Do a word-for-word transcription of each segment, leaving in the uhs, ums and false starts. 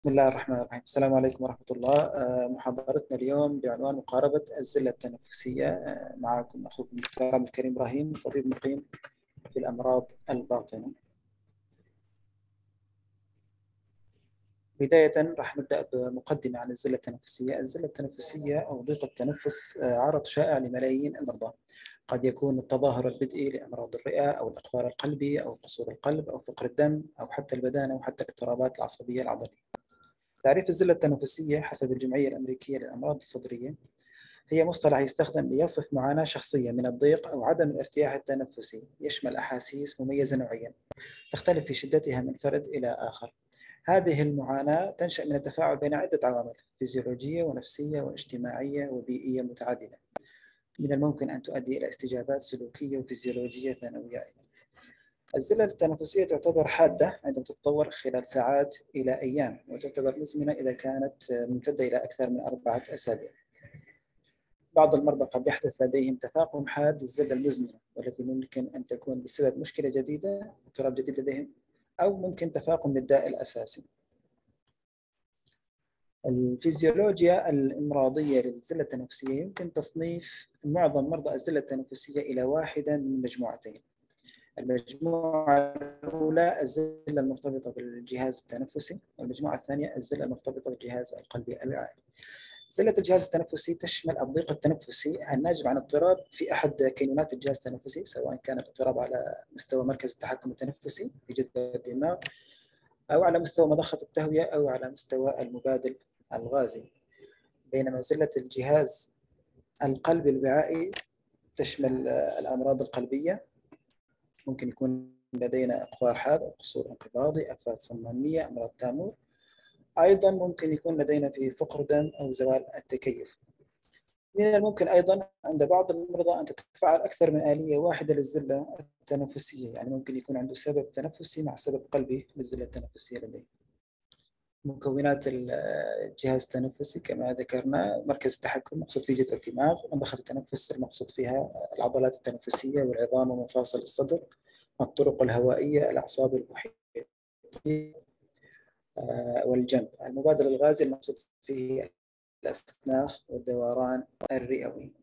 بسم الله الرحمن الرحيم. السلام عليكم ورحمة الله. آه، محاضرتنا اليوم بعنوان مقاربة الزلة التنفسية. آه، معكم أخوكم الدكتور عبد الكريم إبراهيم، طبيب مقيم في الأمراض الباطنة. بداية راح نبدأ بمقدمة عن الزلة التنفسية. الزلة التنفسية أو ضيق التنفس آه، عرض شائع لملايين المرضى. قد يكون التظاهر البدئي لأمراض الرئة أو الإخفاق القلبي أو قصور القلب أو فقر الدم أو حتى البدانة وحتى الاضطرابات العصبية العضلية. تعريف الزلة التنفسية حسب الجمعية الأمريكية للأمراض الصدرية هي مصطلح يستخدم ليصف معاناة شخصية من الضيق أو عدم الارتياح التنفسي، يشمل أحاسيس مميزة نوعيا تختلف في شدتها من فرد إلى آخر. هذه المعاناة تنشأ من التفاعل بين عدة عوامل فيزيولوجية ونفسية واجتماعية وبيئية متعددة، من الممكن أن تؤدي إلى استجابات سلوكية وفيزيولوجية ثانوية أيضا. الزلة التنفسية تعتبر حادة عندما تتطور خلال ساعات إلى أيام، وتعتبر مزمنة إذا كانت ممتدة إلى أكثر من أربعة أسابيع. بعض المرضى قد يحدث لديهم تفاقم حاد الزلة المزمنة، والتي ممكن أن تكون بسبب مشكلة جديدة، اضطراب جديد لديهم، أو ممكن تفاقم للداء الأساسي. الفيزيولوجيا الإمراضية للزلة التنفسية يمكن تصنيف معظم مرضى الزلة التنفسية إلى واحدة من مجموعتين. المجموعة الأولى الزلة المرتبطة بالجهاز التنفسي، والمجموعة الثانية الزلة المرتبطة بالجهاز القلبي الوعي. زلة الجهاز التنفسي تشمل الضيق التنفسي الناجم عن اضطراب في أحد كينونات الجهاز التنفسي، سواء كان الاضطراب على مستوى مركز التحكم التنفسي في جذع الدماغ، أو على مستوى مضخة التهوية، أو على مستوى المبادل الغازي. بينما زلة الجهاز القلبي الوعائي تشمل الأمراض القلبية، ممكن يكون لدينا إقفار حاد أو قصور انقباضي، آفات صمامية، أمراض تامور. أيضا ممكن يكون لدينا في فقر دم أو زوال التكيف. من الممكن أيضا عند بعض المرضى أن تتفاعل أكثر من آلية واحدة للزلة التنفسية، يعني ممكن يكون عنده سبب تنفسي مع سبب قلبي للزلة التنفسية لديه. مكونات الجهاز التنفسي كما ذكرنا: مركز التحكم مقصود فيه جذع الدماغ، منطقة التنفس المقصود فيها العضلات التنفسية والعظام ومفاصل الصدر، الطرق الهوائية، الأعصاب المحيطية والجنب. المبادل الغازي المقصود فيه الأسناخ والدوران الرئوي.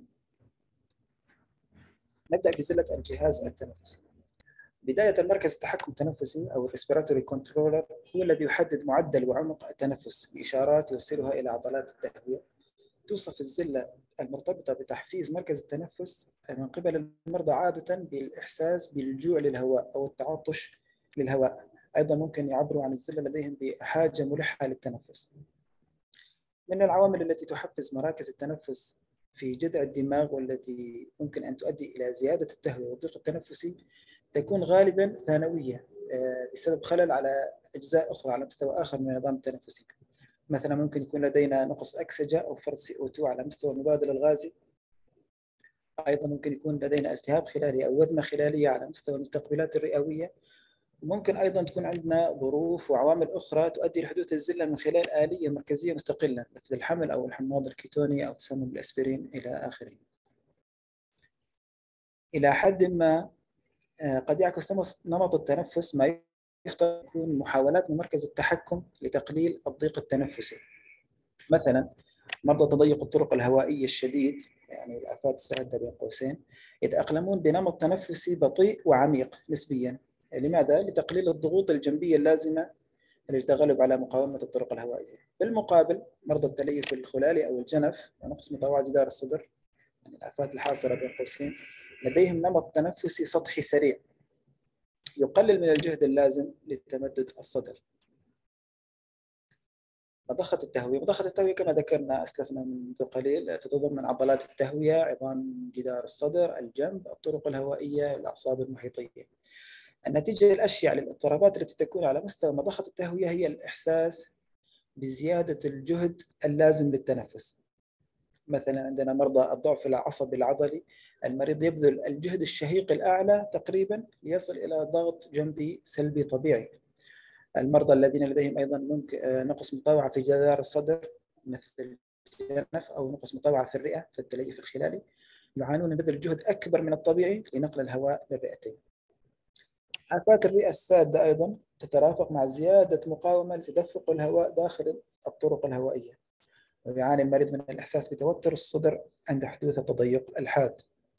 نبدأ بزلة الجهاز التنفسي. بداية، المركز التحكم التنفسي أو الريسبيراتوري كنترولر هو الذي يحدد معدل وعمق التنفس بإشارات يرسلها إلى عضلات التهوية. توصف الزلة المرتبطة بتحفيز مركز التنفس من قبل المرضى عادة بالإحساس بالجوع للهواء أو التعطش للهواء. أيضا ممكن يعبروا عن الزلة لديهم بحاجة ملحة للتنفس. من العوامل التي تحفز مراكز التنفس في جذع الدماغ والتي ممكن أن تؤدي إلى زيادة التهوية والضيق التنفسي تكون غالبا ثانوية بسبب خلل على أجزاء أخرى على مستوى آخر من النظام التنفسي. مثلا ممكن يكون لدينا نقص أكسجة أو فرط سي أو اثنين على مستوى المبادل الغازي. أيضا ممكن يكون لدينا التهاب خلالي أو وذمة خلالية على مستوى المستقبلات الرئوية. وممكن أيضا تكون عندنا ظروف وعوامل أخرى تؤدي لحدوث الزلة من خلال آلية مركزية مستقلة، مثل الحمل أو الحموضة الكيتونية أو تسمم بالأسبرين إلى آخره. إلى حد ما قد يعكس نمط التنفس ما يفترض يكون محاولات من مركز التحكم لتقليل الضيق التنفسي. مثلا مرضى تضيق الطرق الهوائية الشديد، يعني الآفات السادة بين قوسين، يتأقلمون بنمط تنفسي بطيء وعميق نسبيا. لماذا؟ لتقليل الضغوط الجنبية اللازمة للتغلب على مقاومة الطرق الهوائية. بالمقابل، مرضى التليف الخلالي أو الجنف ونقص مطوع جدار الصدر، يعني الآفات الحاصرة بين قوسين، لديهم نمط تنفسي سطحي سريع يقلل من الجهد اللازم لتمدد الصدر. مضخة التهوية. مضخة التهوية كما ذكرنا أسلفنا منذ قليل تتضمن عضلات التهوية، عظام جدار الصدر، الجنب، الطرق الهوائية، الأعصاب المحيطية. النتيجة الأشيع للاضطرابات التي تكون على مستوى مضخة التهوية هي الإحساس بزيادة الجهد اللازم للتنفس. مثلا عندنا مرضى الضعف العصبي العضلي، المريض يبذل الجهد الشهيق الأعلى تقريبا ليصل إلى ضغط جنبي سلبي طبيعي. المرضى الذين لديهم أيضا ممكن نقص مطوعة في جدار الصدر مثل الجنف، أو نقص مطوعة في الرئة في التليف الخلالي، يعانون من بذل جهد أكبر من الطبيعي لنقل الهواء للرئتين. آفات الرئة السادة أيضا تترافق مع زيادة مقاومة لتدفق الهواء داخل الطرق الهوائية، ويعاني المريض من الإحساس بتوتر الصدر عند حدوث التضيق الحاد.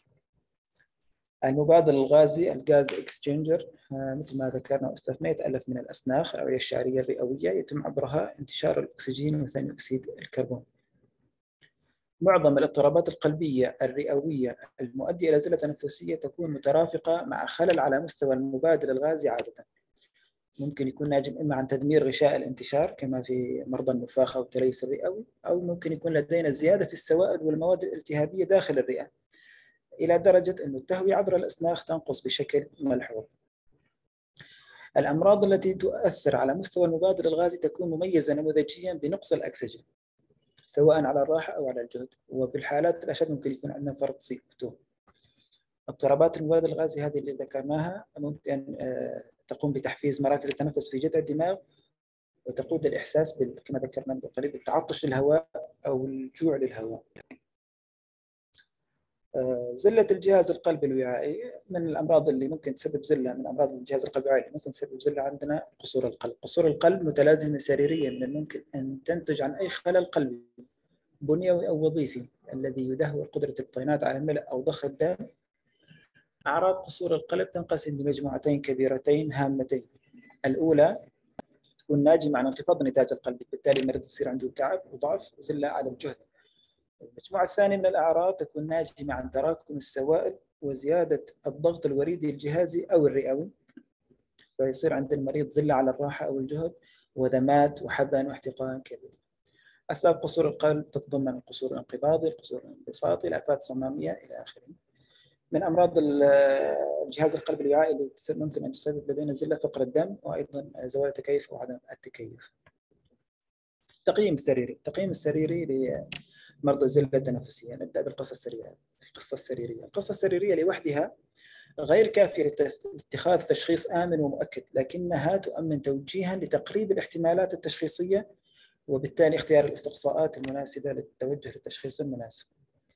المبادل الغازي الغاز اكسشينجر مثل ما ذكرنا واستثنى يتألف من الأسناخ الأوعية الشعرية الرئوية، يتم عبرها انتشار الأكسجين وثاني أكسيد الكربون. معظم الاضطرابات القلبية الرئوية المؤدية إلى زلة تنفسية تكون مترافقة مع خلل على مستوى المبادل الغازي عادة. ممكن يكون ناجم إما عن تدمير غشاء الانتشار كما في مرضى النفاخ أو التليف الرئوي، أو ممكن يكون لدينا زيادة في السوائل والمواد الالتهابية داخل الرئة إلى درجة أن التهوية عبر الأسناخ تنقص بشكل ملحوظ. الأمراض التي تؤثر على مستوى المبادل الغازي تكون مميزة نموذجيا بنقص الأكسجين سواء على الراحة أو على الجهد، وبالحالات الأشد ممكن يكون عندنا فرط سي أو تو. اضطرابات المبادل الغازي هذه اللي ذكرناها ممكن تقوم بتحفيز مراكز التنفس في جذع الدماغ، وتقود الإحساس كما ذكرنا من قبل بالتعطش للهواء أو الجوع للهواء. زلة الجهاز القلبي الوعائي من الأمراض اللي ممكن تسبب زلة، من أمراض الجهاز القلبي الوعائي اللي ممكن تسبب زلة عندنا قصور القلب. قصور القلب متلازمة سريريا من الممكن أن تنتج عن أي خلل قلبي بنيوي أو وظيفي الذي يدهور قدرة البطينات على ملء أو ضخ الدم. أعراض قصور القلب تنقسم لمجموعتين كبيرتين هامتين. الأولى تكون ناجمة عن انخفاض نتاج القلب، بالتالي المريض يصير عنده تعب وضعف وزلة على الجهد. المجموعة الثانية من الأعراض تكون ناجمة عن تراكم السوائل وزيادة الضغط الوريدي الجهازي أو الرئوي، فيصير عند المريض زلة على الراحة أو الجهد وذمات وحبن واحتقان كبدي. أسباب قصور القلب تتضمن القصور الانقباضي، القصور الانبساطي، الآفات الصمامية إلى آخره. من أمراض الجهاز القلبي الوعائي اللي ممكن أن تسبب لدينا زلة فقر الدم، وأيضا زوال التكيف أو عدم التكيف. التقييم السريري، التقييم السريري لمرضى الزلة التنفسية. نبدأ بالقصة السريرية. القصة السريرية القصة السريرية لوحدها غير كافية لاتخاذ تشخيص آمن ومؤكد، لكنها تؤمن توجيها لتقريب الاحتمالات التشخيصية، وبالتالي اختيار الاستقصاءات المناسبة للتوجه للتشخيص المناسب.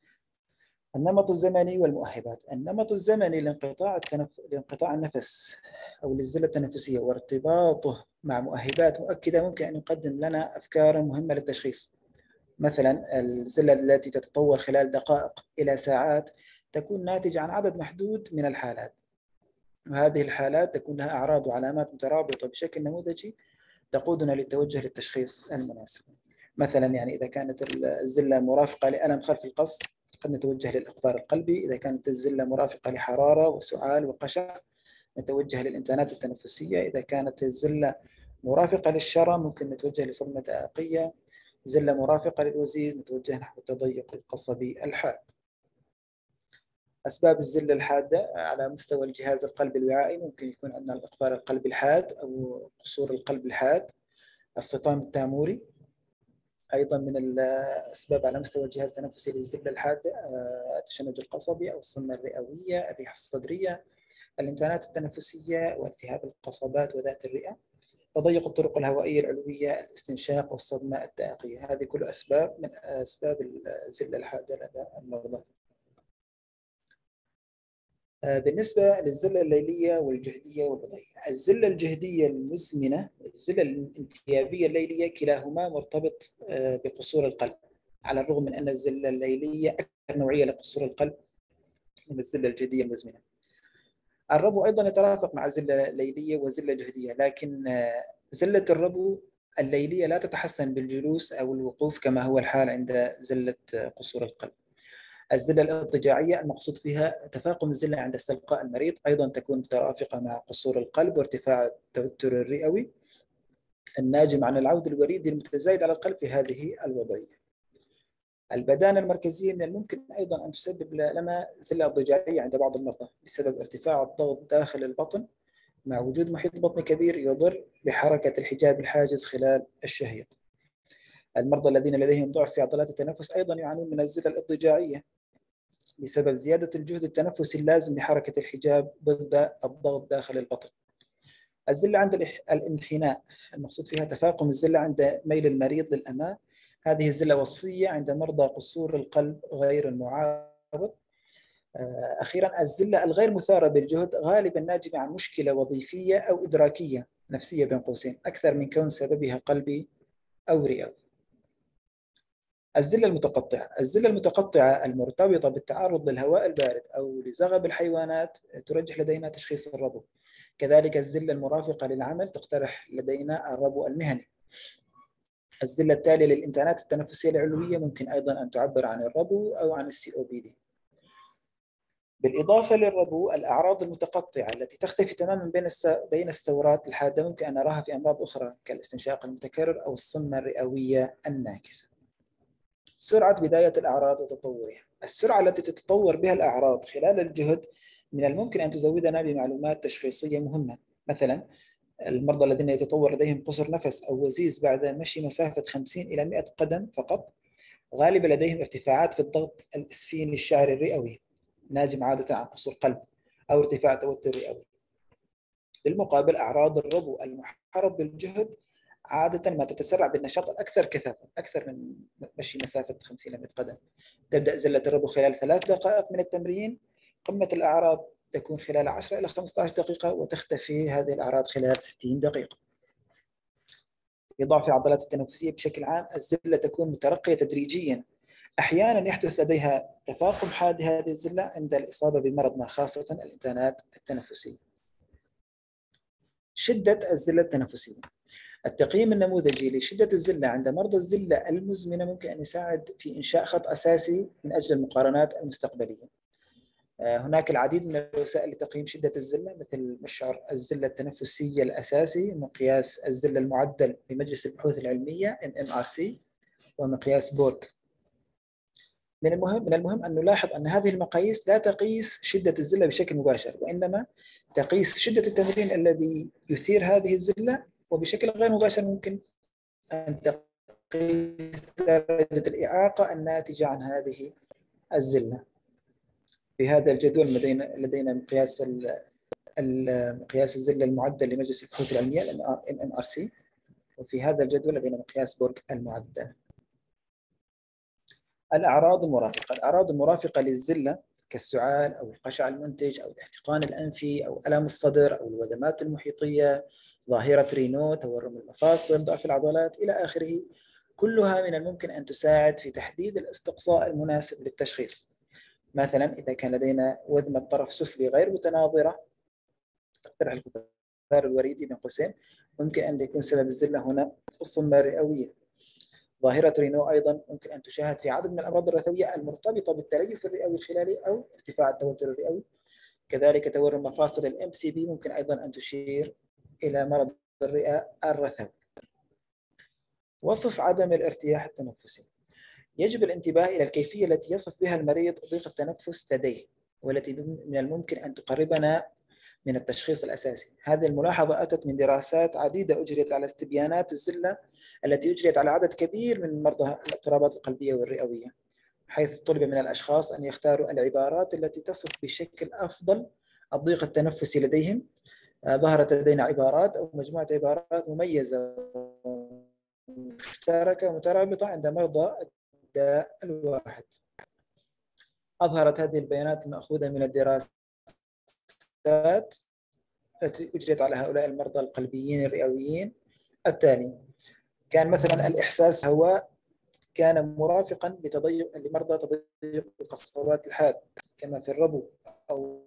النمط الزمني والمؤهبات. النمط الزمني لانقطاع التنف... لانقطاع النفس أو للزلة التنفسية وارتباطه مع مؤهبات مؤكدة ممكن أن يقدم لنا أفكارا مهمة للتشخيص. مثلا الزلة التي تتطور خلال دقائق إلى ساعات تكون ناتجة عن عدد محدود من الحالات، وهذه الحالات تكون لها أعراض وعلامات مترابطة بشكل نموذجي تقودنا للتوجه للتشخيص المناسب. مثلا يعني إذا كانت الزلة مرافقة لألم خلف القص قد نتوجه للإقبال القلبي. إذا كانت الزلة مرافقة لحرارة وسعال وقشع نتوجه للإنتانات التنفسية. إذا كانت الزلة مرافقة للشرى ممكن نتوجه لصدمة عائقية. زلة مرافقة للوزيز نتوجه نحو التضيق القصبي الحاد. أسباب الزلة الحادة على مستوى الجهاز القلبي الوعائي ممكن يكون عندنا الإقبال القلبي الحاد أو قصور القلب الحاد، الصطام التاموري. أيضا من الأسباب على مستوى الجهاز التنفسي للزلة الحادة التشنج القصبي أو الصمة الرئوية، الريحة الصدرية، الانتانات التنفسية والتهاب القصبات وذات الرئة، تضيق الطرق الهوائية العلوية، الاستنشاق والصدمة التائقية. هذه كل أسباب من أسباب الزلة الحادة لدى المرضى. بالنسبة للزلة الليلية والجهدية والبطيئة، الزلة الجهدية المزمنة والزلة الانتيابية الليلية كلاهما مرتبط بقصور القلب، على الرغم من أن الزلة الليلية أكثر نوعية لقصور القلب من الزلة الجهدية المزمنة. الربو أيضا يترافق مع زلة ليلية وزلة جهدية، لكن زلة الربو الليلية لا تتحسن بالجلوس أو الوقوف كما هو الحال عند زلة قصور القلب. الزلة الاضطجاعية المقصود فيها تفاقم الزلة عند استلقاء المريض، أيضا تكون مترافقة مع قصور القلب وارتفاع التوتر الرئوي الناجم عن العود الوريدي المتزايد على القلب في هذه الوضعية. البدانة المركزية من الممكن أيضا أن تسبب لنا زلة اضطجاعية عند بعض المرضى بسبب ارتفاع الضغط داخل البطن مع وجود محيط بطني كبير يضر بحركة الحجاب الحاجز خلال الشهيق. المرضى الذين لديهم ضعف في عضلات التنفس أيضا يعانون من الزلة الاضطجاعية بسبب زيادة الجهد التنفسي اللازم لحركة الحجاب ضد الضغط داخل البطن. الزلة عند الانحناء المقصود فيها تفاقم الزلة عند ميل المريض للأمام. هذه الزلة وصفية عند مرضى قصور القلب غير المعارض. أخيرا، الزلة الغير مثارة بالجهد غالبا ناجمة عن مشكلة وظيفية أو إدراكية نفسية بين قوسين أكثر من كون سببها قلبي أو رئوي. الزلة المتقطعة. الزلة المتقطعة المرتبطة بالتعرض للهواء البارد أو لزغب الحيوانات ترجح لدينا تشخيص الربو. كذلك الزلة المرافقة للعمل تقترح لدينا الربو المهني. الزلة التالية للإنتانات التنفسية العلوية ممكن أيضا أن تعبر عن الربو أو عن السي أو بي دي. بالإضافة للربو، الأعراض المتقطعة التي تختفي تماما بين بين الثورات الحادة ممكن أن نراها في أمراض أخرى كالاستنشاق المتكرر أو الصمة الرئوية الناكسة. سرعة بداية الأعراض وتطورها. السرعة التي تتطور بها الأعراض خلال الجهد من الممكن أن تزودنا بمعلومات تشخيصية مهمة. مثلا المرضى الذين يتطور لديهم قصر نفس أو وزيز بعد مشي مسافة خمسين إلى مئة قدم فقط غالبا لديهم ارتفاعات في الضغط الإسفين الشعري الرئوي ناجم عادة عن قصور قلب أو ارتفاع توتر رئوي. بالمقابل أعراض الربو المحرض بالجهد عادة ما تتسرع بالنشاط الأكثر كثافة أكثر من مشي مسافة خمسين إلى مئة قدم. تبدأ زلة الربو خلال ثلاث دقائق من التمرين. قمة الأعراض تكون خلال عشرة إلى خمسة عشر دقيقة وتختفي هذه الأعراض خلال ستين دقيقة. في ضعف العضلات التنفسية بشكل عام، الزلة تكون مترقية تدريجيا. أحيانا يحدث لديها تفاقم حاد هذه الزلة عند الإصابة بمرض ما خاصة الإنتانات التنفسية. شدة الزلة التنفسية. التقييم النموذجي لشدة الزلة عند مرضى الزلة المزمنة ممكن أن يساعد في إنشاء خط أساسي من أجل المقارنات المستقبلية. هناك العديد من الوسائل لتقييم شدة الزلة مثل مشعر الزلة التنفسية الأساسي، مقياس الزلة المعدل لمجلس البحوث العلمية إم إم آر سي، ومقياس بورك. من المهم من المهم أن نلاحظ أن هذه المقاييس لا تقيس شدة الزلة بشكل مباشر، وإنما تقيس شدة التمرين الذي يثير هذه الزلة، وبشكل غير مباشر ممكن أن تقيس درجة الإعاقة الناتجة عن هذه الزلة. في هذا الجدول لدينا لدينا مقياس مقياس الزلة المعدل لمجلس البحوث العلمية إم إم آر سي، وفي هذا الجدول لدينا مقياس بورك المعدل. الأعراض المرافقة. الأعراض المرافقة للزلة كالسعال أو القشع المنتج أو الاحتقان الأنفي أو ألم الصدر أو الوذمات المحيطية، ظاهرة رينو، تورم المفاصل، ضعف العضلات إلى آخره، كلها من الممكن أن تساعد في تحديد الاستقصاء المناسب للتشخيص. مثلا إذا كان لدينا وذمة طرف سفلي غير متناظرة تقترح الخثار الوريدي بين قوسين، ممكن أن يكون سبب الزلة هنا الصمة الرئوية. ظاهرة رينو أيضا ممكن أن تشاهد في عدد من الأمراض الرثوية المرتبطة بالتليف الرئوي الخلالي أو ارتفاع التوتر الرئوي. كذلك تورم مفاصل الام سي بي ممكن أيضا أن تشير إلى مرض الرئة الرثوي. وصف عدم الارتياح التنفسي. يجب الانتباه إلى الكيفية التي يصف بها المريض ضيق التنفس لديه، والتي من الممكن أن تقربنا من التشخيص الأساسي. هذه الملاحظة أتت من دراسات عديدة أجريت على استبيانات الزلة التي أجريت على عدد كبير من مرضى الاضطرابات القلبية والرئوية، حيث طلب من الأشخاص أن يختاروا العبارات التي تصف بشكل أفضل الضيق التنفسي لديهم. ظهرت لدينا عبارات أو مجموعة عبارات مميزة مشتركة مترابطة عند مرضى الداء الواحد. أظهرت هذه البيانات المأخوذة من الدراسات التي أجريت على هؤلاء المرضى القلبيين الرئويين التالي. كان مثلا الإحساس هواء كان مرافقا لتضيق لمرضى تضيق القصوات الحاد كما في الربو أو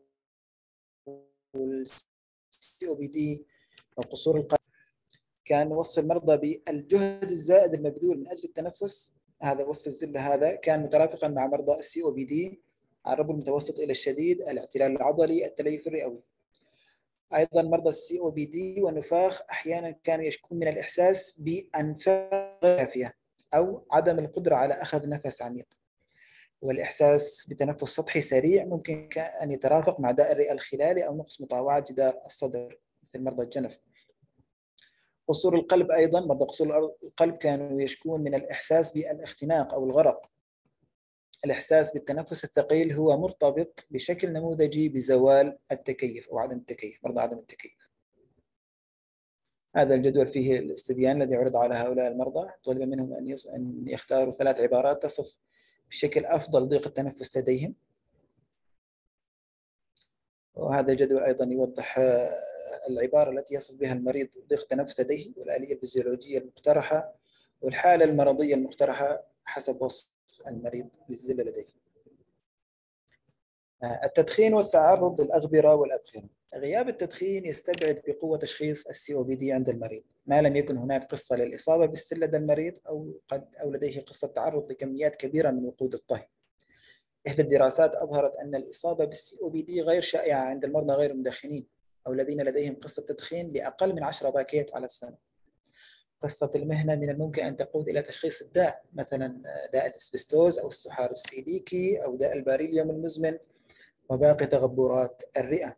السي أو بي دي أو قصور القلب. كان وصف المرضى بالجهد الزائد المبذول من أجل التنفس، هذا وصف الزلة، هذا كان مترافقا مع مرضى السي أو بي دي، الربو المتوسط إلى الشديد، الاعتلال العضلي، التليف الرئوي. أيضا مرضى السي أو بي دي والنفاخ أحيانا كانوا يشكون من الإحساس بأنفاس كافية أو عدم القدرة على أخذ نفس عميق، والإحساس بتنفس سطحي سريع ممكن أن يترافق مع داء الرئة الخلالي أو نقص مطاوعة جدار الصدر مثل مرضى الجنف. قصور القلب أيضا، مرضى قصور القلب كانوا يشكون من الإحساس بالاختناق أو الغرق. الإحساس بالتنفس الثقيل هو مرتبط بشكل نموذجي بزوال التكيف أو عدم التكيف، مرضى عدم التكيف. هذا الجدول فيه الاستبيان الذي عرض على هؤلاء المرضى، طلب منهم أن يختاروا ثلاث عبارات تصف بشكل أفضل ضيق التنفس لديهم. وهذا الجدول أيضا يوضح العبارة التي يصف بها المريض ضيق تنفس لديه، والآلية الفيزيولوجية المقترحة، والحالة المرضية المقترحة حسب وصف المريض للزلة لديه. التدخين والتعرض للأغبرة والأبخرة. غياب التدخين يستبعد بقوة تشخيص السي او بي دي عند المريض، ما لم يكن هناك قصة للإصابة بالسل لدى المريض أو قد أو لديه قصة تعرض لكميات كبيرة من وقود الطهي. إحدى الدراسات أظهرت أن الإصابة بالسي او بي دي غير شائعة عند المرضى غير المدخنين أو الذين لديهم قصة تدخين لأقل من عشرة باكيت على السنة. قصة المهنة من الممكن أن تقود إلى تشخيص الداء، مثلا داء الإسبستوز أو السحار السيليكي أو داء الباريليوم المزمن وباقي تغبرات الرئة.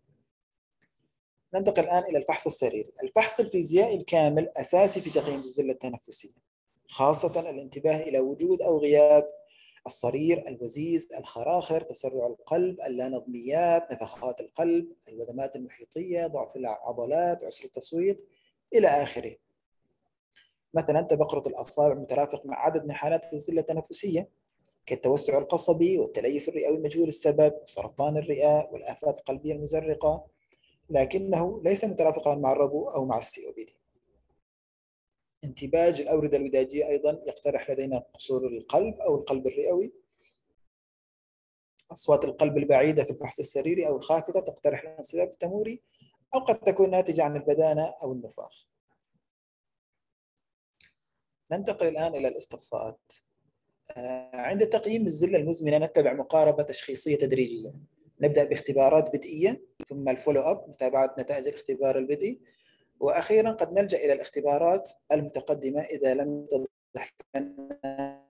ننتقل الآن إلى الفحص السريري. الفحص الفيزيائي الكامل أساسي في تقييم الزلة التنفسية، خاصة الانتباه إلى وجود أو غياب الصرير، الوزيز، الخراخر، تسرع القلب، اللانظميات، نفخات القلب، الوذمات المحيطية، ضعف العضلات، عسر التصويت إلى آخره. مثلا تبقرة الأصابع مترافق مع عدد من حالات الزلة التنفسية كالتوسع القصبي والتليف الرئوي مجهول السبب، سرطان الرئة والآفات القلبية المزرقة، لكنه ليس مترافقا مع الربو أو مع السي او بي دي. انتباج الأوردة الوداجية أيضا يقترح لدينا قصور القلب أو القلب الرئوي. أصوات القلب البعيدة في الفحص السريري أو الخافتة تقترح لنا انصباب تموري أو قد تكون ناتجة عن البدانة أو النفاخ. ننتقل الآن إلى الاستقصاءات. عند تقييم الزلة المزمنة نتبع مقاربة تشخيصية تدريجية. نبدأ باختبارات بدئية، ثم الفولو أب متابعة نتائج الاختبار البدئي، وأخيرا قد نلجأ إلى الاختبارات المتقدمة إذا لم يتضح لنا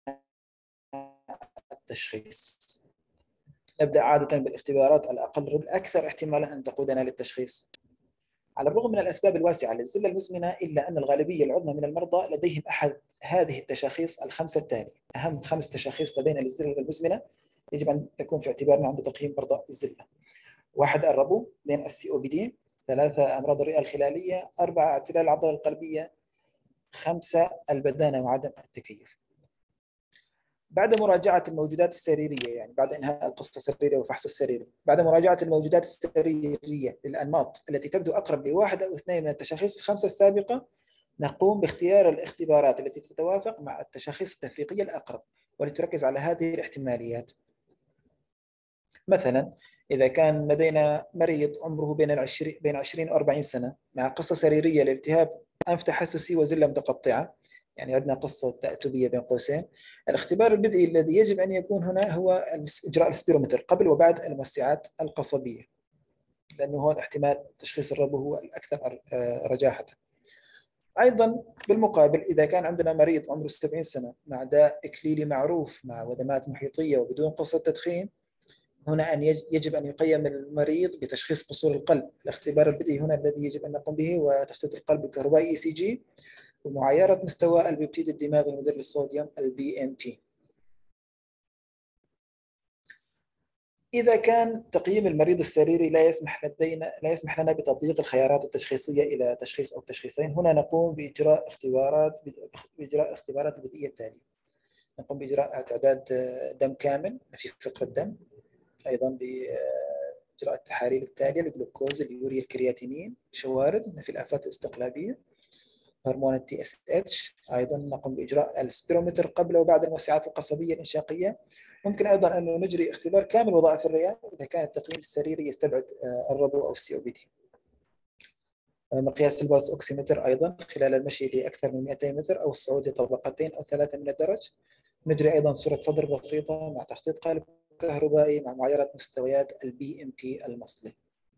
التشخيص. نبدأ عادة بالاختبارات الأقل الأكثر احتمالا أن تقودنا للتشخيص. على الرغم من الأسباب الواسعة للزلة المزمنة، إلا أن الغالبية العظمى من المرضى لديهم أحد هذه التشاخيص الخمسة التالية. أهم خمس تشاخيص لدينا للزلة المزمنة يجب أن تكون في اعتبارنا عند تقييم مرضى الزلة: واحد الربو، اثنين السي او بي دي، ثلاثة أمراض الرئة الخلالية، أربعة اعتلال العضلة القلبية، خمسة البدانة وعدم التكيف. بعد مراجعة الموجودات السريرية، يعني بعد إنهاء القصة السريرية والفحص السريري، بعد مراجعة الموجودات السريرية للأنماط التي تبدو أقرب لواحد أو اثنين من التشاخيص الخمسة السابقة، نقوم باختيار الاختبارات التي تتوافق مع التشاخيص التفريقية الأقرب ولتركز على هذه الاحتماليات. مثلا إذا كان لدينا مريض عمره بين العشرين بين عشرين وأربعين سنة مع قصة سريرية لالتهاب أنف تحسسي وزلة متقطعة، يعني عندنا قصة تأتبية بين قوسين، الاختبار البدئي الذي يجب أن يكون هنا هو إجراء السبيرومتر قبل وبعد الموسعات القصبية، لأنه هون احتمال تشخيص الربو هو الأكثر رجاحة. أيضا بالمقابل إذا كان عندنا مريض عمره سبعين سنة مع داء إكليلي معروف مع وذمات محيطية وبدون قصة تدخين، هنا أن يجب أن يقيم المريض بتشخيص قصور القلب. الاختبار البدئي هنا الذي يجب أن نقوم به هو تخطيط القلب بالكهربائي إي سي جي ومعايرة مستوى البيبتيد الدماغي المدر للصوديوم البي إم تي. إذا كان تقييم المريض السريري لا يسمح لدينا لا يسمح لنا بتضييق الخيارات التشخيصية إلى تشخيص أو تشخيصين، هنا نقوم بإجراء اختبارات بإجراء الاختبارات البدئية التالية. نقوم بإجراء اعتداد دم كامل في فقر الدم، أيضا بإجراء التحاليل التالية: الجلوكوز، اليوريا، الكرياتينين، شوارد في الآفات الاستقلابية، هرمون التي اس اتش. ايضا نقوم باجراء السبيرومتر قبل وبعد الموسعات القصبيه الانشاقيه. ممكن ايضا ان نجري اختبار كامل وظائف الرئه اذا كان التقييم السريري يستبعد الربو او السي او بي دي. مقياس البلس اوكسيمتر ايضا خلال المشي لاكثر من مئتين متر او الصعود لطبقتين او ثلاثه من الدرج. نجري ايضا صوره صدر بسيطه مع تخطيط قلب كهربائي مع معايره مستويات البي ام تي المصلي.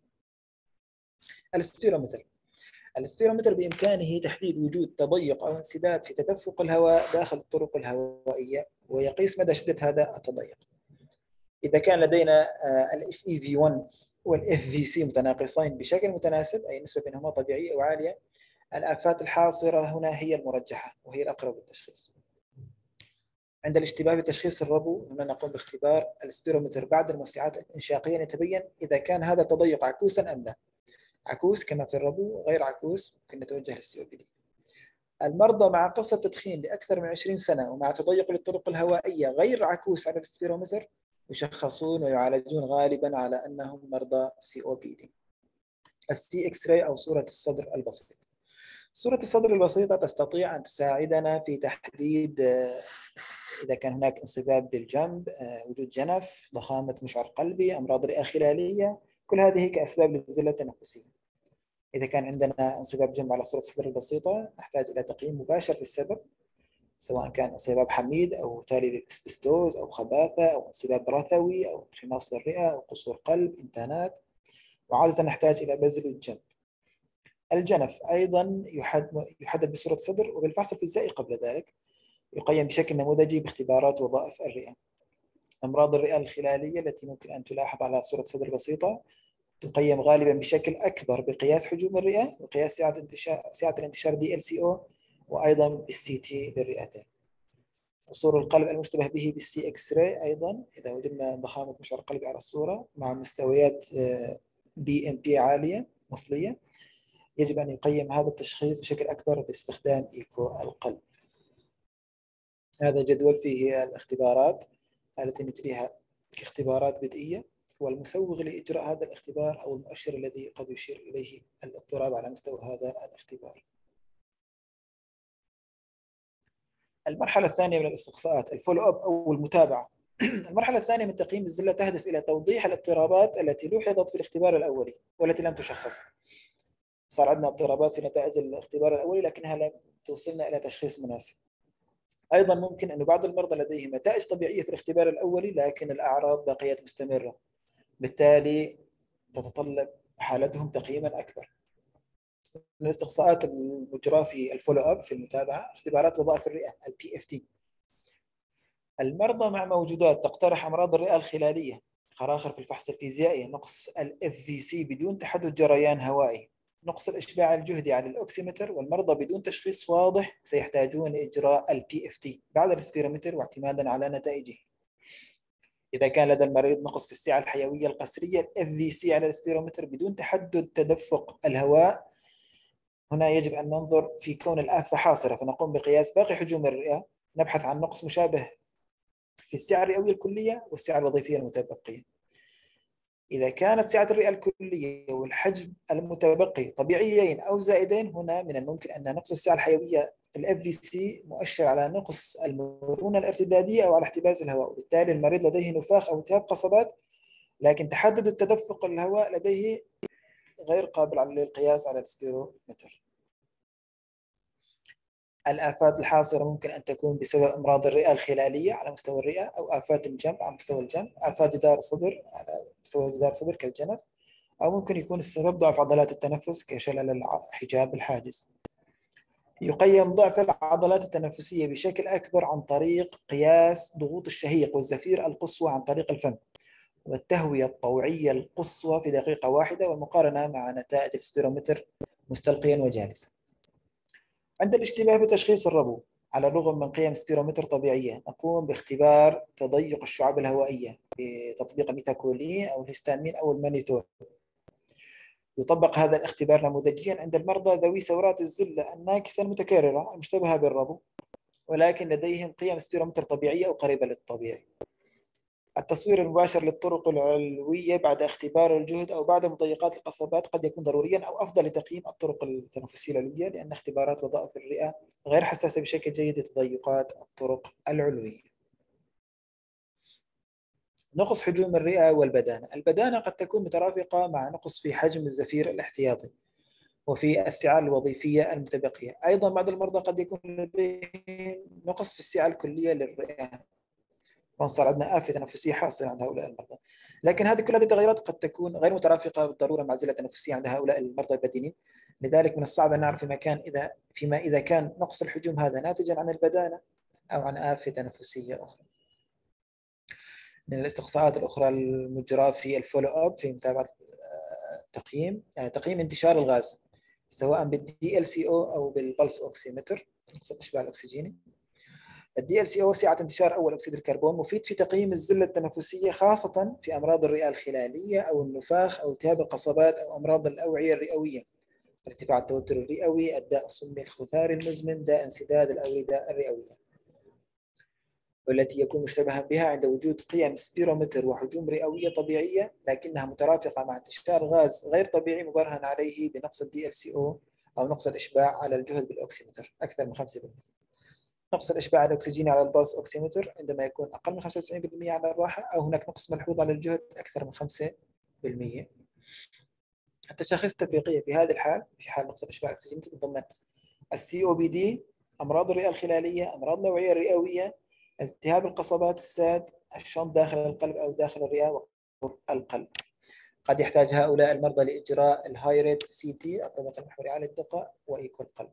السبيرومتر السبيرومتر بإمكانه تحديد وجود تضيق أو انسداد في تدفق الهواء داخل الطرق الهوائية ويقيس مدى شدة هذا التضيق. إذا كان لدينا ال إف إي في واحد وال إف في سي متناقصين بشكل متناسب، أي نسبة بينهما طبيعية أو عالية، الآفات الحاصرة هنا هي المرجحة وهي الأقرب للتشخيص. عند الاشتباه بتشخيص الربو هنا نقوم باختبار السبيرومتر بعد الموسعات الإنشاقية ليتبين إذا كان هذا التضيق عكوسا أم لا. عكوس كما في الربو، غير عكوس ممكن نتوجه للسي او بي دي. المرضى مع قصة تدخين لأكثر من عشرين سنة ومع تضيق للطرق الهوائية غير عكوس على السبيرومتر يشخصون ويعالجون غالبا على أنهم مرضى سي أو بي دي. السي إكس راي أو صورة الصدر البسيطة. صورة الصدر البسيطة تستطيع أن تساعدنا في تحديد إذا كان هناك انصباب للجنب، وجود جنف، ضخامة مشعر قلبي، أمراض رئة خلالية، كل هذه كأسباب للزلة التنفسية. إذا كان عندنا انصباب جنب على صورة الصدر البسيطة نحتاج إلى تقييم مباشر للسبب، سواء كان انصباب حميد أو تالي للإسبستوز أو خباثة أو انصباب رثوي أو انخماص للرئة أو قصور قلب، إنتانات، وعادة نحتاج إلى بذل الجنب. الجنف أيضا يحدد بصورة صدر وبالفحص الفيزيائي قبل ذلك، يقيم بشكل نموذجي باختبارات وظائف الرئة. أمراض الرئة الخلالية التي ممكن أن تلاحظ على صورة صدر بسيطة تقيم غالبا بشكل أكبر بقياس حجوم الرئة وقياس سعة انتشار سعة الانتشار دي ال سي أو، وأيضا بالسي تي للرئتين. قصور القلب المشتبه به بالسي إكس راي أيضا إذا وجدنا ضخامة مشعر قلبي على الصورة مع مستويات بي إم بي عالية مصلية، يجب أن يقيم هذا التشخيص بشكل أكبر باستخدام إيكو القلب. هذا جدول فيه الاختبارات التي نجريها كاختبارات بدئية، والمسوغ لإجراء هذا الاختبار أو المؤشر الذي قد يشير إليه الاضطراب على مستوى هذا الاختبار. المرحلة الثانية من الاستقصاءات الفولو أب أو المتابعة. المرحلة الثانية من تقييم الزلة تهدف إلى توضيح الاضطرابات التي لوحظت في الاختبار الأولي والتي لم تشخص. صار عندنا اضطرابات في نتائج الاختبار الأولي لكنها لم توصلنا إلى تشخيص مناسب. أيضا ممكن أن بعض المرضى لديهم نتائج طبيعية في الاختبار الأولي لكن الأعراض بقيت مستمرة، بالتالي تتطلب حالتهم تقييما أكبر. من الاستقصاءات المجراة في الفولو أب في المتابعة اختبارات وظائف الرئة ال بي إف تي. المرضى مع موجودات تقترح أمراض الرئة الخلالية، خراخر في الفحص الفيزيائي، نقص ال إف في سي بدون تحدد جريان هوائي، نقص الإشباع الجهدي على الأوكسيمتر، والمرضى بدون تشخيص واضح سيحتاجون إجراء ال بي إف تي بعد السبيرومتر واعتمادا على نتائجه. إذا كان لدى المريض نقص في السعة الحيوية القسرية ال إف في سي على السبيرومتر بدون تحدد تدفق الهواء، هنا يجب أن ننظر في كون الآفة حاصرة فنقوم بقياس باقي حجوم الرئة، نبحث عن نقص مشابه في السعة الرئوية الكلية والسعة الوظيفية المتبقية. إذا كانت سعة الرئة الكلية والحجم المتبقي طبيعيين أو زائدين، هنا من الممكن أن نقص السعة الحيوية ال إف في سي مؤشر على نقص المرونة الارتدادية أو على احتباس الهواء، وبالتالي المريض لديه نفاخ أو التهاب قصبات لكن تحدد التدفق الهواء لديه غير قابل للقياس على السبيرومتر. الآفات الحاصرة ممكن أن تكون بسبب أمراض الرئة الخلالية على مستوى الرئة، أو آفات الجنب على مستوى الجنب، آفات جدار الصدر على مستوى جدار الصدر كالجنف، أو ممكن يكون السبب ضعف عضلات التنفس كشلل الحجاب الحاجز. يقيم ضعف العضلات التنفسية بشكل أكبر عن طريق قياس ضغوط الشهيق والزفير القصوى عن طريق الفم، والتهوية الطوعية القصوى في دقيقة واحدة، والمقارنة مع نتائج السبيرومتر مستلقيا وجالسا. عند الاشتباه بتشخيص الربو، على الرغم من قيم سبيرومتر طبيعية، نقوم باختبار تضيق الشعاب الهوائية بتطبيق الميثاكولين أو الهستامين أو المانيثول. يطبق هذا الاختبار نموذجيا عند المرضى ذوي ثورات الزلة الناكسة المتكررة المشتبهة بالربو ولكن لديهم قيم سبيرومتر طبيعية أو قريبة للطبيعي. التصوير المباشر للطرق العلوية بعد اختبار الجهد أو بعد مضيقات القصبات قد يكون ضروريا أو أفضل لتقييم الطرق التنفسية العلوية، لأن اختبارات وظائف الرئة غير حساسة بشكل جيد لتضيقات الطرق العلوية. نقص حجوم الرئة والبدانة. البدانة قد تكون مترافقة مع نقص في حجم الزفير الاحتياطي وفي السعة الوظيفية المتبقية. أيضا بعض المرضى قد يكون لديهم نقص في السعة الكلية للرئة، صار عندنا آفة تنفسية حاصلة عند هؤلاء المرضى. لكن هذه كل هذه التغيرات قد تكون غير مترافقة بالضرورة مع زلة تنفسية عند هؤلاء المرضى البدينين، لذلك من الصعب أن نعرف فيما كان إذا فيما إذا كان نقص الحجوم هذا ناتجا عن البدانة أو عن آفة تنفسية أخرى. من الاستقصاءات الأخرى المجرى في الفولو أب في متابعة التقييم، تقييم انتشار الغاز سواء بالدي ال سي او أو بالبلس أوكسيمتر، نقص الإشباع الأكسجيني. الدي ال سي او سعة انتشار أول أكسيد الكربون مفيد في تقييم الزلة التنفسية خاصة في أمراض الرئة الخلالية أو النفاخ أو التهاب القصبات أو أمراض الأوعية الرئوية، ارتفاع التوتر الرئوي، الداء الصمي الخثاري المزمن، داء انسداد الأوردة الرئوية. والتي يكون مشتبها بها عند وجود قيم سبيرومتر وحجوم رئوية طبيعية لكنها مترافقة مع انتشار غاز غير طبيعي مبرهن عليه بنقص الدي ال سي او أو نقص الإشباع على الجهد بالأوكسيمتر أكثر من خمسة بالمئة. نقص الإشباع الأكسجيني على البلس أوكسيمتر عندما يكون أقل من خمسة وتسعين بالمئة على الراحة، أو هناك نقص ملحوظ على الجهد أكثر من خمسة بالمئة. التشخيص التطبيقية في هذه الحال، في حال نقص الإشباع الأكسجيني، تتضمن السي او بي دي، أمراض الرئة الخلالية، أمراض الأوعية الرئوية، التهاب القصبات الساد، الشنط داخل القلب أو داخل الرئة وقطر القلب. قد يحتاج هؤلاء المرضى لإجراء الهاي ريت سي تي الطبقة المحورية عالية الدقة وإيكو القلب.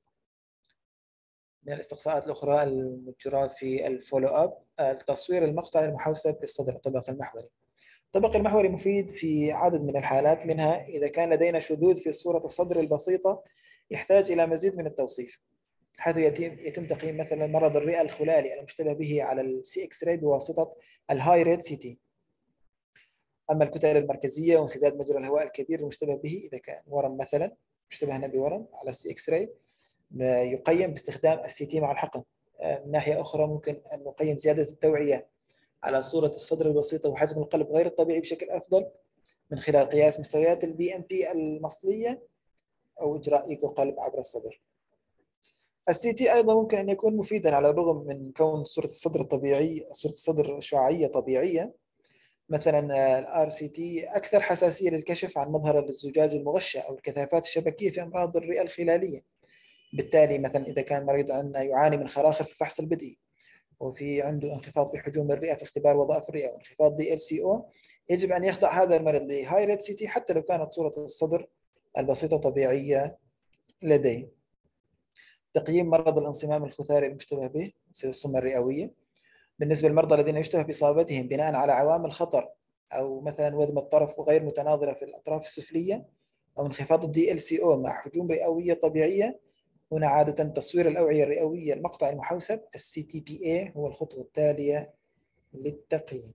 من الاستقصاءات الأخرى المجرى في الفولو أب، التصوير المقطعي المحوسب للصدر الطبق المحوري. الطبق المحوري مفيد في عدد من الحالات، منها إذا كان لدينا شذوذ في صورة الصدر البسيطة يحتاج إلى مزيد من التوصيف، حيث يتم يتم تقييم مثلا مرض الرئة الخلالي المشتبه به على السي اكس راي بواسطة الهاي ريت سي تي. أما الكتل المركزية وانسداد مجرى الهواء الكبير المشتبه به، إذا كان ورم مثلا مشتبهنا بورم على السي اكس راي، يقيم باستخدام السي تي مع الحقن. من ناحية أخرى ممكن أن نقيم زيادة التوعية على صورة الصدر البسيطة وحجم القلب غير الطبيعي بشكل أفضل من خلال قياس مستويات البي ام بي المصلية أو إجراء إيكو قلب عبر الصدر. السي تي أيضا ممكن أن يكون مفيدا على الرغم من كون صورة الصدر الطبيعي صورة الصدر شعاعية طبيعية. مثلا الار سي تي أكثر حساسية للكشف عن مظهر الزجاج المغشى أو الكثافات الشبكية في أمراض الرئة الخلالية. بالتالي مثلا إذا كان مريض عندنا يعاني من خراخر في الفحص البدئي، وفي عنده انخفاض في حجوم الرئة في اختبار وظائف الرئة وانخفاض دي ال سي او، يجب أن يخضع هذا المريض لهاي ريت سي تي حتى لو كانت صورة الصدر البسيطة طبيعية لديه. تقييم مرض الانصمام الخثاري المشتبه به، السمة الرئوية، بالنسبة للمرضى الذين يشتبه بإصابتهم بناء على عوامل خطر، أو مثلا وذم الطرف وغير متناظرة في الأطراف السفلية، أو انخفاض الدي ال سي او مع حجوم رئوية طبيعية. هنا عادة تصوير الأوعية الرئوية المقطع المحوسب السي تي بي اي هو الخطوة التالية للتقييم.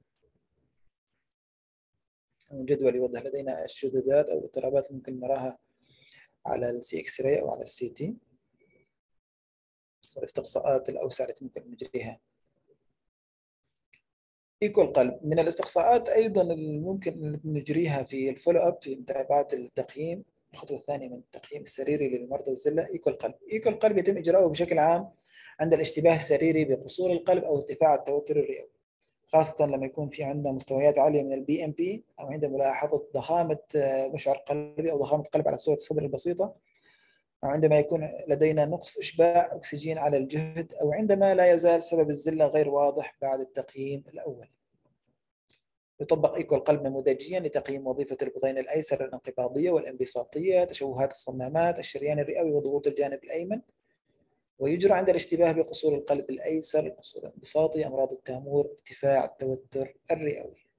جدول يوضح لدينا الشذوذات أو الاضطرابات اللي ممكن نراها على السي اكس راي أو على السي تي، والاستقصاءات الأوسع التي ممكن نجريها. إيكو القلب من الاستقصاءات أيضا الممكن نجريها في الفولو أب في متابعة التقييم. الخطوة الثانية من التقييم السريري للمرضى الزلة إيكو القلب. إيكو القلب يتم إجراؤه بشكل عام عند الاشتباه السريري بقصور القلب أو ارتفاع التوتر الرئوي، خاصة لما يكون في عندنا مستويات عالية من البي ام بي، أو عند ملاحظة ضخامة مشعر قلبي أو ضخامة قلب على صورة الصدر البسيطة، أو عندما يكون لدينا نقص إشباع أكسجين على الجهد، أو عندما لا يزال سبب الزلة غير واضح بعد التقييم الأول. يطبق إيكو القلب نموذجيا لتقييم وظيفة البطين الأيسر الانقباضية والانبساطية، تشوهات الصمامات، الشريان الرئوي وضغوط الجانب الأيمن، ويجرى عند الاشتباه بقصور القلب الأيسر، القصور الانبساطي، أمراض التامور، ارتفاع التوتر الرئوي.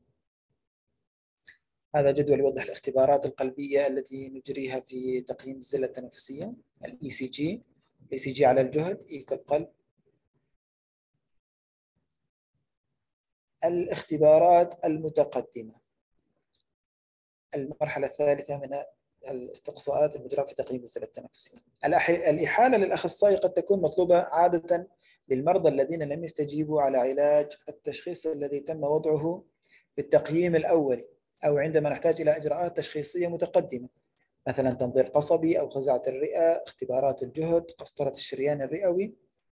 هذا جدول يوضح الاختبارات القلبية التي نجريها في تقييم الزلة التنفسية. الإي سي جي، الإي سي جي على الجهد، إيكو القلب. الاختبارات المتقدمة، المرحلة الثالثة من الاستقصاءات المجرى في تقييم الزلة التنفسية. الإحالة للأخصائي قد تكون مطلوبة عادة للمرضى الذين لم يستجيبوا على علاج التشخيص الذي تم وضعه بالتقييم الأولي، أو عندما نحتاج إلى إجراءات تشخيصية متقدمة، مثلا تنظير قصبي أو خزعة الرئة، اختبارات الجهد، قسطرة الشريان الرئوي.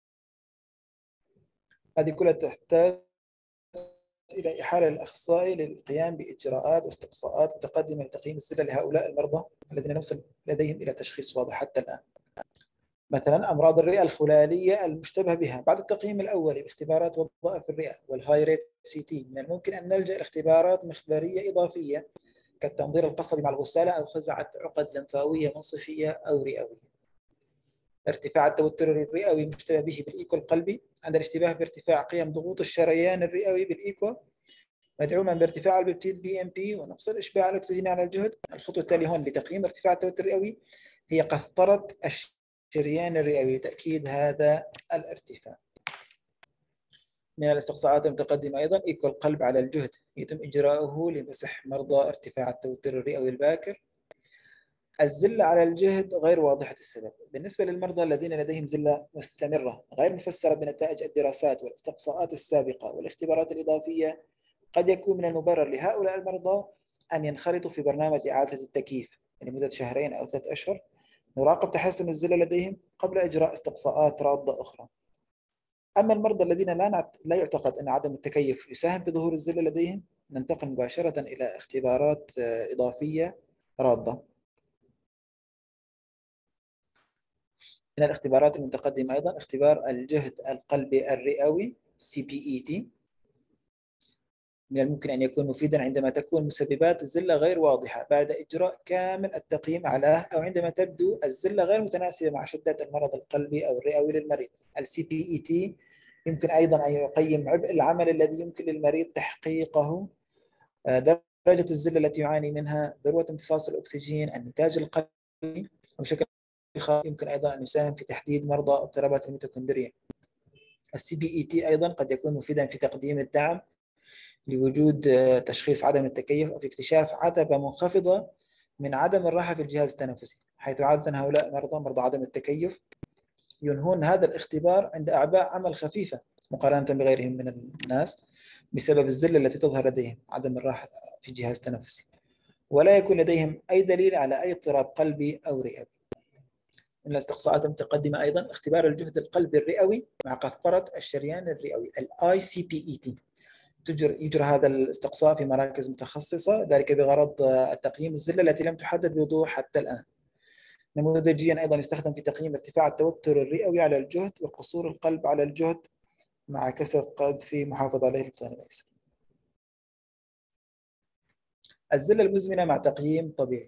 هذه كلها تحتاج إلى إحالة للأخصائي للقيام بإجراءات واستقصاءات متقدمة لتقييم الزلة لهؤلاء المرضى الذين لم يصل لديهم إلى تشخيص واضح حتى الآن. مثلا أمراض الرئة الخلالية المشتبه بها، بعد التقييم الأولي باختبارات وظائف الرئة والهاي ريت سي تي، من الممكن أن نلجأ لاختبارات مخبرية إضافية كالتنظير القصبي مع الغسالة أو خزعة عقد لمفاوية منصفية أو رئوية. ارتفاع التوتر الرئوي المشتبه به بالإيكو القلبي، عند الاشتباه بارتفاع قيم ضغوط الشريان الرئوي بالإيكو مدعوما بارتفاع البيبتيد بي ام بي ونقص الاشباع الاكسجيني على الجهد. الخطوه التاليه هون لتقييم ارتفاع التوتر الرئوي هي قسطره الشريان الرئوي لتاكيد هذا الارتفاع. من الاستقصاءات المتقدمه ايضا ايكو القلب على الجهد، يتم اجراؤه لمسح مرضى ارتفاع التوتر الرئوي الباكر. الزلة على الجهد غير واضحة السبب. بالنسبة للمرضى الذين لديهم زلة مستمرة غير مفسرة بنتائج الدراسات والاستقصاءات السابقة والاختبارات الإضافية، قد يكون من المبرر لهؤلاء المرضى أن ينخرطوا في برنامج إعادة التكييف لمدة شهرين أو ثلاثة أشهر، نراقب تحسن الزلة لديهم قبل إجراء استقصاءات رادة أخرى. أما المرضى الذين لا نعت... لا يعتقد أن عدم التكيف يساهم في ظهور الزلة لديهم، ننتقل مباشرة إلى اختبارات إضافية رادة. من الاختبارات المتقدمة أيضا اختبار الجهد القلبي الرئوي سي بي إي تي. من الممكن أن يكون مفيدا عندما تكون مسببات الزلة غير واضحة بعد إجراء كامل التقييم على أو عندما تبدو الزلة غير متناسبة مع شدة المرض القلبي أو الرئوي للمريض. ال سي بي إي تي يمكن أيضا أن يقيم عبء العمل الذي يمكن للمريض تحقيقه، درجة الزلة التي يعاني منها، ذروة امتصاص الأكسجين، النتاج القلبي، وبشكل خاص يمكن أيضا أن يساهم في تحديد مرضى اضطرابات الميتوكوندريا. السي بي إي تي أيضا قد يكون مفيدا في تقديم الدعم لوجود تشخيص عدم التكيف أو في اكتشاف عتبة منخفضة من عدم الراحة في الجهاز التنفسي، حيث عادة هؤلاء مرضى مرضى عدم التكيف ينهون هذا الاختبار عند أعباء عمل خفيفة مقارنة بغيرهم من الناس بسبب الزلة التي تظهر لديهم، عدم الراحة في الجهاز التنفسي، ولا يكون لديهم أي دليل على أي اضطراب قلبي أو رئوي. من الاستقصاءات المتقدمة أيضا اختبار الجهد القلبي الرئوي مع قسطرة الشريان الرئوي ال آي سي بي إي تي. يجرى هذا الاستقصاء في مراكز متخصصة، ذلك بغرض التقييم الزلة التي لم تحدد بوضوح حتى الآن. نموذجيا أيضا يستخدم في تقييم ارتفاع التوتر الرئوي على الجهد وقصور القلب على الجهد مع كسر قد في محافظة عليه البطان الأيسر. الزلة المزمنة مع تقييم طبيعي.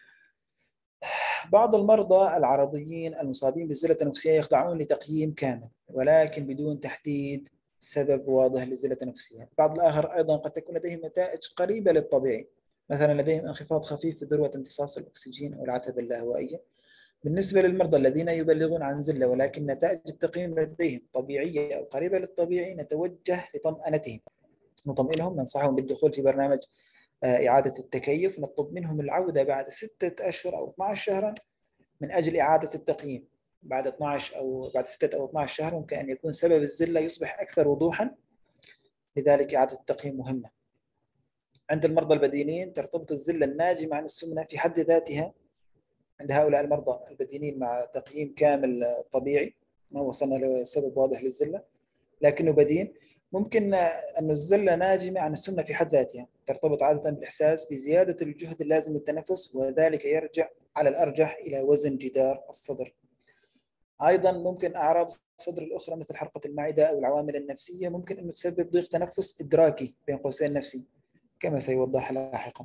بعض المرضى العرضيين المصابين بالزلة التنفسية يخضعون لتقييم كامل ولكن بدون تحديد سبب واضح للزلة التنفسية. بعض الآخر أيضا قد تكون لديهم نتائج قريبة للطبيعي، مثلا لديهم انخفاض خفيف في ذروة امتصاص الأكسجين أو العتبة اللاهوائية. بالنسبة للمرضى الذين يبلغون عن زلة ولكن نتائج التقييم لديهم طبيعية أو قريبة للطبيعي، نتوجه لطمأنتهم، نطمئنهم، ننصحهم بالدخول في برنامج إعادة التكيف، نطلب منهم العودة بعد ستة أشهر أو اثني عشر شهرا من أجل إعادة التقييم. بعد اثني عشر أو بعد ستة أو اثني عشر شهر ممكن أن يكون سبب الزلة يصبح أكثر وضوحا، لذلك إعادة التقييم مهمة. عند المرضى البدينين ترتبط الزلة الناجمة عن السمنة في حد ذاتها عند هؤلاء المرضى البدينين مع تقييم كامل طبيعي ما وصلنا لسبب واضح للزلة لكنه بدين. ممكن أن الزلة ناجمة عن السمنة في حد ذاتها، ترتبط عادة بالإحساس بزيادة الجهد اللازم للتنفس، وذلك يرجع على الأرجح إلى وزن جدار الصدر. أيضا ممكن أعراض الصدر الأخرى مثل حرقة المعدة أو العوامل النفسية ممكن أن تسبب ضيق تنفس إدراكي بين قوسين نفسي كما سيوضح لاحقا.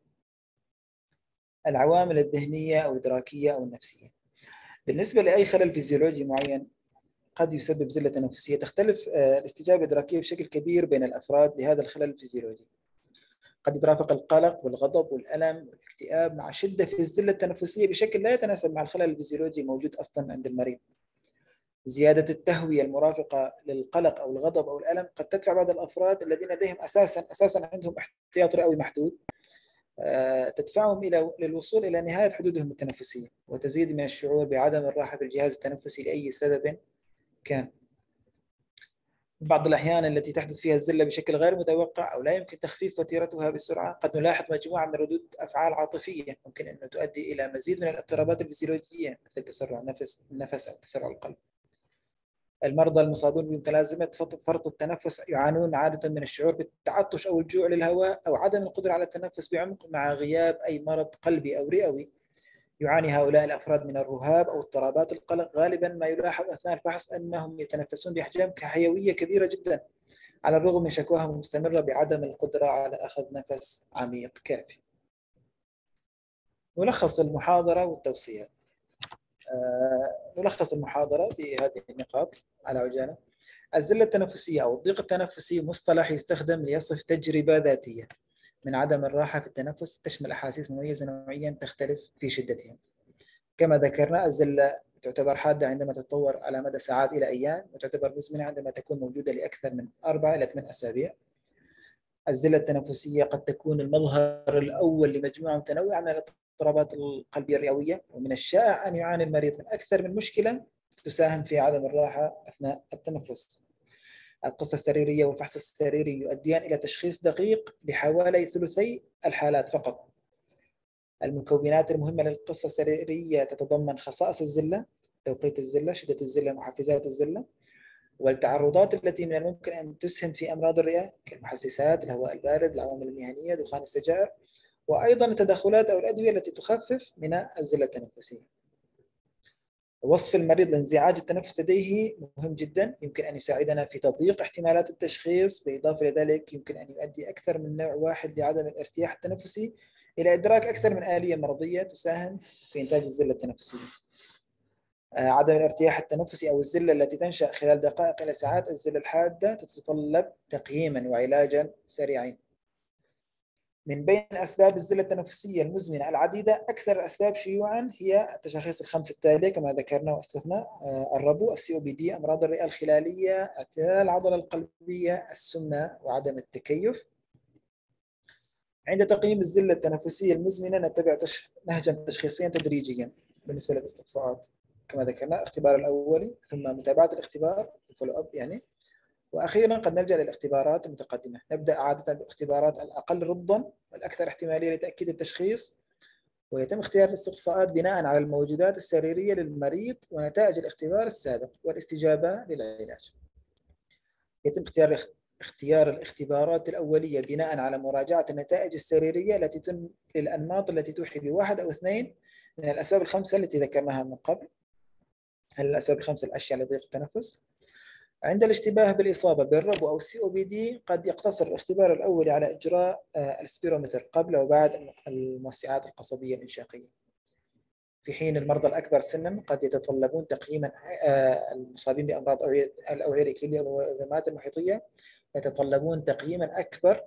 العوامل الذهنية أو الإدراكية أو النفسية. بالنسبة لأي خلل فيزيولوجي معين قد يسبب زلة تنفسية، تختلف الاستجابة الإدراكية بشكل كبير بين الأفراد لهذا الخلل الفيزيولوجي. قد يترافق القلق والغضب والألم والاكتئاب مع شدة في الزلة التنفسية بشكل لا يتناسب مع الخلل الفيزيولوجي الموجود أصلا عند المريض. زيادة التهوية المرافقة للقلق أو الغضب أو الألم قد تدفع بعض الأفراد الذين لديهم أساسا أساسا عندهم احتياط رئوي محدود، تدفعهم إلى للوصول إلى نهاية حدودهم التنفسية، وتزيد من الشعور بعدم الراحة في الجهاز التنفسي لأي سبب كان. بعض الأحيان التي تحدث فيها الزلة بشكل غير متوقع أو لا يمكن تخفيف وتيرتها بسرعة، قد نلاحظ مجموعة من ردود أفعال عاطفية ممكن أن تؤدي إلى مزيد من الاضطرابات الفسيولوجية مثل تسرع النفس النفس أو تسرع القلب. المرضى المصابون بمتلازمة فرط التنفس يعانون عادة من الشعور بالتعطش أو الجوع للهواء أو عدم القدرة على التنفس بعمق مع غياب أي مرض قلبي أو رئوي. يعاني هؤلاء الأفراد من الرهاب أو اضطرابات القلق. غالبا ما يلاحظ أثناء الفحص أنهم يتنفسون بأحجام حيوية كبيرة جدا على الرغم من شكواهم المستمرة بعدم القدرة على أخذ نفس عميق كافي. ملخص المحاضرة والتوصيات. آه، ملخص المحاضرة بهذه النقاط على عجالة. الزلة التنفسية أو الضيق التنفسي مصطلح يستخدم ليصف تجربة ذاتية من عدم الراحة في التنفس تشمل أحاسيس مميزة نوعيا تختلف في شدتها. كما ذكرنا الزلة تعتبر حادة عندما تتطور على مدى ساعات إلى أيام، وتعتبر مزمنة عندما تكون موجودة لأكثر من أربعة إلى ثمان أسابيع. الزلة التنفسية قد تكون المظهر الأول لمجموعة متنوعة من الاضطرابات القلبية الرئوية، ومن الشائع أن يعاني المريض من أكثر من مشكلة تساهم في عدم الراحة أثناء التنفس. القصة السريرية والفحص السريري يؤديان إلى تشخيص دقيق لحوالي ثلثي الحالات فقط. المكونات المهمة للقصة السريرية تتضمن خصائص الزلة، توقيت الزلة، شدة الزلة، محفزات الزلة، والتعرضات التي من الممكن أن تسهم في أمراض الرئة كالمحسسات، الهواء البارد، العوامل المهنية، دخان السجائر، وأيضا التدخلات أو الأدوية التي تخفف من الزلة التنفسية. وصف المريض لانزعاج التنفس لديه مهم جدا، يمكن أن يساعدنا في تضييق احتمالات التشخيص، بالإضافة إلى ذلك يمكن أن يؤدي أكثر من نوع واحد لعدم الارتياح التنفسي إلى إدراك أكثر من آلية مرضية تساهم في إنتاج الزلة التنفسية. عدم الارتياح التنفسي أو الزلة التي تنشأ خلال دقائق إلى ساعات، الزلة الحادة تتطلب تقييما وعلاجا سريعين. من بين أسباب الزلة التنفسية المزمنة العديدة، أكثر الأسباب شيوعا هي التشخيص الخمسة التالية كما ذكرنا وأسلفنا: الربو، السي أو بي دي، أمراض الرئة الخلالية، اعتلال العضلة القلبية، السمنة، وعدم التكيف. عند تقييم الزلة التنفسية المزمنة نتبع نهجا تشخيصيا تدريجيا. بالنسبة للاستقصاءات كما ذكرنا: الاختبار الأولي، ثم متابعة الاختبار الفولو أب يعني، وأخيرا قد نلجأ للاختبارات المتقدمة. نبدأ عادة بالاختبارات الأقل رضا والأكثر احتمالية لتأكيد التشخيص، ويتم اختيار الاستقصاءات بناء على الموجودات السريرية للمريض ونتائج الاختبار السابق والاستجابة للعلاج. يتم اختيار اختيار الاختبارات الأولية بناء على مراجعة النتائج السريرية التي تم للأنماط التي توحي بواحد أو اثنين من الأسباب الخمسة التي ذكرناها من قبل. الأسباب الخمسة الأشياء لضيق التنفس. عند الاشتباه بالإصابة بالربو أو السي أو بي دي قد يقتصر الاختبار الأولي على إجراء السبيرومتر قبل وبعد الموسعات القصبية الإنشاقية، في حين المرضى الأكبر سنا قد يتطلبون تقييما المصابين بأمراض الأوعية الإكليلية والأذمات المحيطية يتطلبون تقييما أكبر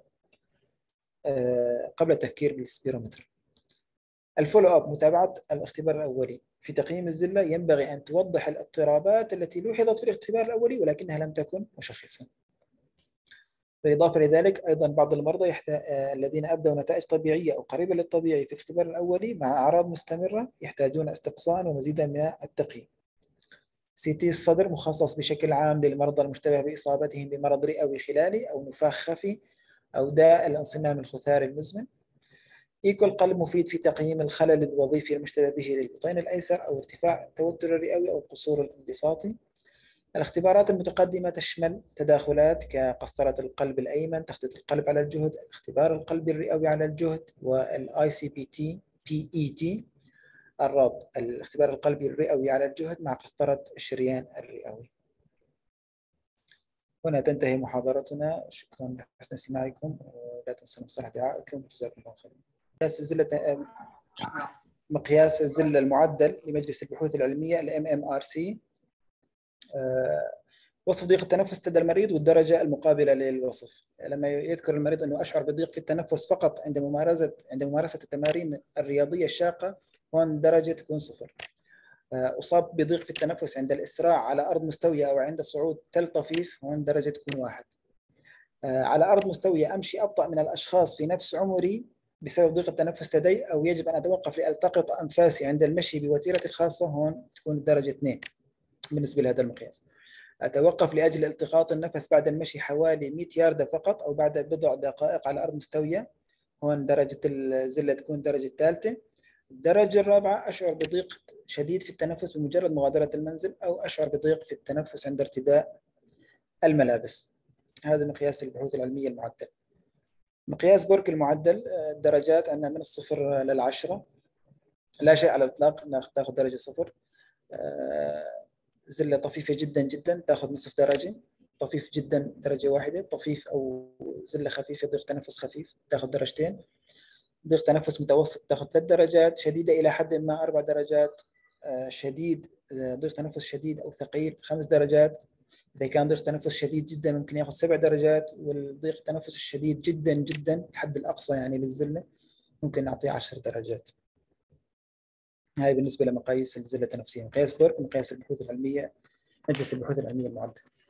قبل التفكير بالسبيرومتر. الفولو أب، متابعة الاختبار الأولي في تقييم الزلة، ينبغي أن توضح الاضطرابات التي لوحظت في الاختبار الأولي ولكنها لم تكن مشخصا. بالإضافة لذلك أيضا بعض المرضى يحت... الذين أبدوا نتائج طبيعية أو قريبة للطبيعي في الاختبار الأولي مع أعراض مستمرة يحتاجون استقصاء ومزيدا من التقييم. سي تي الصدر مخصص بشكل عام للمرضى المشتبه بإصابتهم بمرض رئوي خلالي أو نفاخ خفي أو داء الانصمام الخثاري المزمن. إيكو القلب مفيد في تقييم الخلل الوظيفي المشتبه به للبطين الأيسر أو ارتفاع التوتر الرئوي أو القصور الانبساطي. الاختبارات المتقدمة تشمل تداخلات كقسطرة القلب الأيمن، تخطيط القلب على الجهد، اختبار القلب الرئوي على الجهد، والآي سي بي تي بي إي تي الرض، الاختبار القلبي الرئوي على الجهد مع قسطرة الشريان الرئوي. هنا تنتهي محاضرتنا، شكرا لحسن استماعكم، لا تنسوا مصطلح دعائكم، جزاكم الله خيرا. مقياس الزلة مقياس الزلة المعدل لمجلس البحوث العلمية ال إم إم آر سي. وصف ضيق التنفس لدى المريض والدرجة المقابلة للوصف. لما يذكر المريض أنه أشعر بضيق في التنفس فقط عند ممارسة عند ممارسة التمارين الرياضية الشاقة، هون درجة تكون صفر. أصاب بضيق في التنفس عند الإسراع على أرض مستوية أو عند صعود تل طفيف، هون درجة تكون واحد. على أرض مستوية أمشي أبطأ من الأشخاص في نفس عمري بسبب ضيق التنفس لدي، أو يجب أن أتوقف لألتقط أنفاسي عند المشي بوتيرتي الخاصة، هون تكون الدرجة اثنين بالنسبة لهذا المقياس. أتوقف لأجل التقاط النفس بعد المشي حوالي مئة ياردة فقط أو بعد بضع دقائق على أرض مستوية، هون درجة الزلة تكون درجة الثالثة. الدرجة الرابعة أشعر بضيق شديد في التنفس بمجرد مغادرة المنزل، أو أشعر بضيق في التنفس عند ارتداء الملابس. هذا مقياس البحوث العلمية المعدل. مقياس بورك المعدل، الدرجات عندنا من الصفر للعشرة، لا شيء على الإطلاق تأخذ درجة صفر. زلة طفيفة جدا جدا تأخذ نصف درجة، طفيف جدا درجة واحدة، طفيف أو زلة خفيفة ضيق تنفس خفيف تأخذ درجتين، ضيق تنفس متوسط تأخذ ثلاث درجات، شديدة إلى حد ما أربع درجات، شديد ضيق تنفس شديد أو ثقيل خمس درجات، إذا كان ضيق تنفس شديد جدا ممكن يأخذ سبع درجات، والضيق التنفس الشديد جدا جدا الحد الأقصى يعني للزلة ممكن نعطيه عشر درجات. هاي بالنسبة لمقاييس الزلة التنفسية، مقياس بورك ومقياس البحوث العلمية، مجلس البحوث العلمية المعدل.